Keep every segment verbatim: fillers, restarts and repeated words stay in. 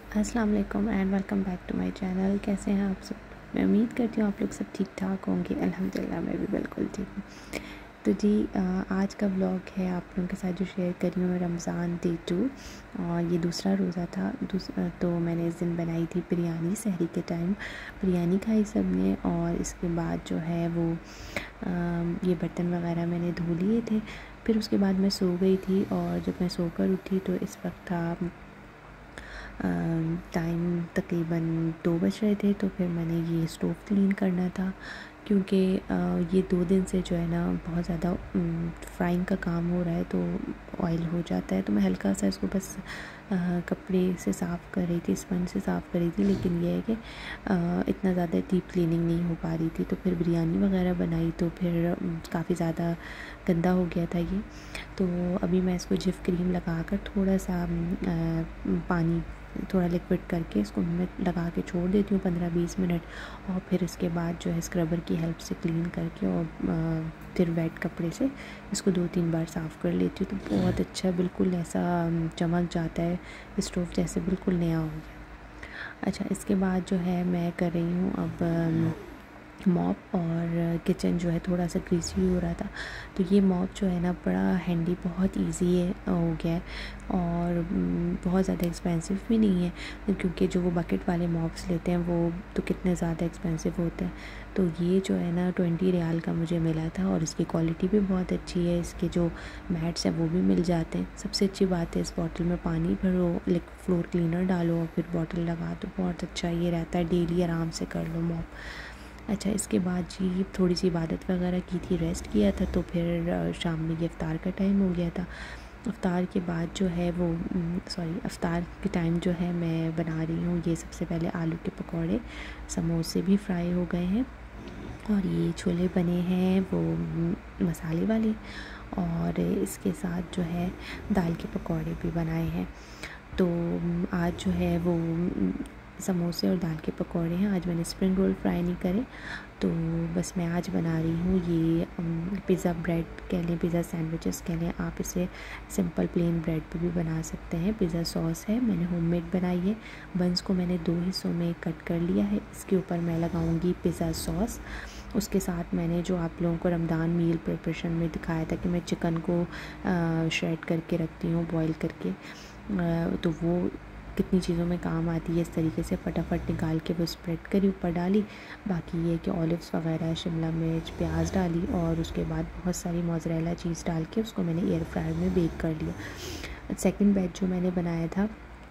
अस्सलाम वालेकुम and welcome back to my channel. कैसे हैं आप सब? मैं उम्मीद करती हूँ आप लोग सब ठीक ठाक होंगे। अल्हम्दुलिल्लाह मैं भी बिल्कुल ठीक हूँ। तो जी आज का व्लॉग है आप लोगों के साथ जो शेयर कर रही हूँ रमज़ान डे टू, और ये दूसरा रोज़ा था। दूसरा तो मैंने इस दिन बनाई थी बिरयानी। सहरी के टाइम बिरयानी खाई सब ने, और इसके बाद जो है वो आ, ये बर्तन वगैरह मैंने धो लिए थे। फिर उसके बाद मैं सो गई थी, और जब मैं सोकर उठी तो इस वक्त था टाइम तकरीबन दो बज रहे थे। तो फिर मैंने ये स्टोव क्लीन करना था, क्योंकि ये दो दिन से जो है ना बहुत ज़्यादा फ्राइंग का काम हो रहा है, तो ऑयल हो जाता है। तो मैं हल्का सा इसको बस आ, कपड़े से साफ़ कर रही थी, स्पंज से साफ़ कर रही थी, लेकिन यह है कि आ, इतना ज़्यादा डीप क्लीनिंग नहीं हो पा रही थी। तो फिर बिरयानी वगैरह बनाई तो फिर काफ़ी ज़्यादा गंदा हो गया था ये। तो अभी मैं इसको जिफ क्रीम लगा कर थोड़ा सा आ, पानी थोड़ा लिक्विड करके इसको मैं लगा के छोड़ देती हूँ पंद्रह बीस मिनट, और फिर इसके बाद जो है स्क्रबर की हेल्प से क्लीन करके और फिर वेट कपड़े से इसको दो तीन बार साफ़ कर लेती हूँ। तो बहुत अच्छा बिल्कुल ऐसा चमक जाता है, स्टोव जैसे बिल्कुल नया हो गया। अच्छा, इसके बाद जो है मैं कर रही हूँ अब मॉप, और किचन जो है थोड़ा सा ग्रीसी हो रहा था। तो ये मॉप जो है ना बड़ा हैंडी, बहुत इजी है हो गया है, और बहुत ज़्यादा एक्सपेंसिव भी नहीं है, क्योंकि जो वो बकेट वाले मॉप्स लेते हैं वो तो कितने ज़्यादा एक्सपेंसिव होते हैं। तो ये जो है ना ट्वेंटी रियाल का मुझे मिला था, और इसकी क्वालिटी भी बहुत अच्छी है। इसके जो मैट्स हैं वो भी मिल जाते हैं। सबसे अच्छी बात है इस बॉटल में पानी भरो, लाइक फ्लोर क्लीनर डालो और फिर बॉटल लगा दो, बहुत अच्छा ये रहता है। डेली आराम से कर लो मॉप। अच्छा, इसके बाद जी थोड़ी सी इबादत वगैरह की थी, रेस्ट किया था। तो फिर शाम में ये इफ्तार का टाइम हो गया था। इफ्तार के बाद जो है वो सॉरी इफ्तार के टाइम जो है मैं बना रही हूँ ये सबसे पहले आलू के पकौड़े। समोसे भी फ्राई हो गए हैं, और ये छोले बने हैं वो मसाले वाले, और इसके साथ जो है दाल के पकौड़े भी बनाए हैं। तो आज जो है वो समोसे और दाल के पकौड़े हैं। आज मैंने स्प्रिंग रोल फ्राई नहीं करे, तो बस मैं आज बना रही हूँ ये पिज़्ज़ा ब्रेड कह लें, पिज़्ज़ा सैंडविचेस कह लें आप। इसे सिंपल प्लेन ब्रेड पे भी बना सकते हैं। पिज़्ज़ा सॉस है, मैंने होममेड बनाई है। बंस को मैंने दो हिस्सों में कट कर लिया है। इसके ऊपर मैं लगाऊंगी पिज़्ज़ा सॉस। उसके साथ मैंने जो आप लोगों को रमज़ान मील प्रिपरेशन में दिखाया था कि मैं चिकन को श्रेड करके रखती हूँ, बॉईल करके, आ, तो वो कितनी चीज़ों में काम आती है। इस तरीके से फटाफट निकाल के वो स्प्रेड करी, ऊपर डाली। बाकी ये कि ऑलिव्स वगैरह, शिमला मिर्च, प्याज डाली, और उसके बाद बहुत सारी मोज़रेला चीज़ डाल के उसको मैंने एयर फ्रायर में बेक कर लिया। सेकंड बैच जो मैंने बनाया था,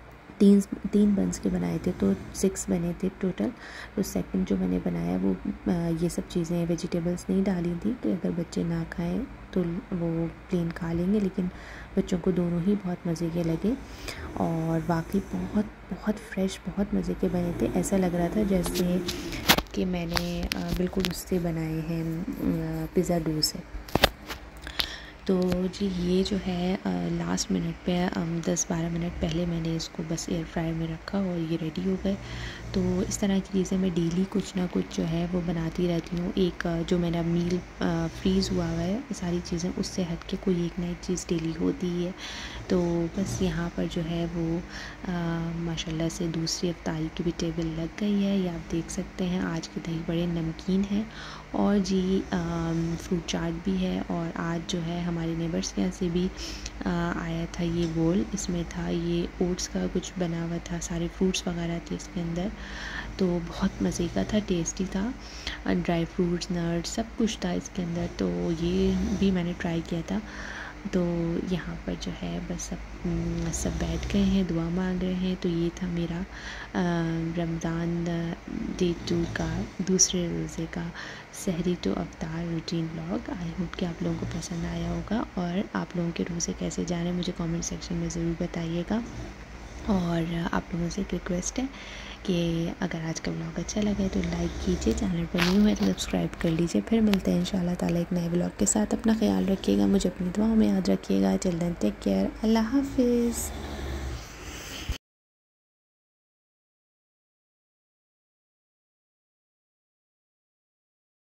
तीन तीन बंस के बनाए थे, तो सिक्स बने थे टोटल। तो सेकंड जो मैंने बनाया वो ये सब चीज़ें वेजिटेबल्स नहीं डाली थी, कि अगर बच्चे ना खाएं तो वो प्लेन खा लेंगे, लेकिन बच्चों को दोनों ही बहुत मज़े के लगे, और वाकई बहुत बहुत फ्रेश, बहुत मज़े के बने थे। ऐसा लग रहा था जैसे कि मैंने बिल्कुल उससे बनाए हैं पिज़्ज़ा डो से। तो जी ये जो है लास्ट मिनट पे दस बारह मिनट पहले मैंने इसको बस एयर फ्रायर में रखा और ये रेडी हो गए। तो इस तरह की चीज़ें मैं डेली कुछ ना कुछ जो है वो बनाती रहती हूँ। एक जो मेरा मील फ्रीज़ हुआ हुआ है, सारी चीज़ें उससे हट के कोई एक नई चीज़ डेली होती ही है। तो बस यहाँ पर जो है वो माशाल्लाह से दूसरी इफ्तारी की भी टेबल लग गई है। ये आप देख सकते हैं। आज के दही बड़े नमकीन हैं, और जी फ्रूट चाट भी है। और आज जो है हमारे नेबर्स के यहाँ से भी आ, आया था ये बोल। इसमें था ये ओट्स का कुछ बना हुआ था, सारे फ्रूट्स वगैरह थे इसके अंदर। तो बहुत मज़े का था, टेस्टी था। ड्राई फ्रूट्स, नट्स सब कुछ था इसके अंदर। तो ये भी मैंने ट्राई किया था। तो यहाँ पर जो है बस सब सब बैठ गए हैं, दुआ मांग रहे हैं। तो ये था मेरा रमज़ान डे टू का दूसरे रोज़े का सहरी टू अफ्तार रूटीन व्लॉग। आई होप कि आप लोगों को पसंद आया होगा, और आप लोगों के रोज़े कैसे जा रहे हैं मुझे कमेंट सेक्शन में ज़रूर बताइएगा। और आप लोगों से एक रिक्वेस्ट है कि अगर आज का व्लॉग अच्छा लगे तो लाइक कीजिए, चैनल पर न्यू है तो सब्सक्राइब कर लीजिए। फिर मिलते हैं इंशाल्लाह ताला एक नए व्लॉग के साथ। अपना ख्याल रखिएगा, मुझे अपनी दुआओं में याद रखिएगा। चिल्ड्रन टेक केयर, अल्लाह हाफिज़।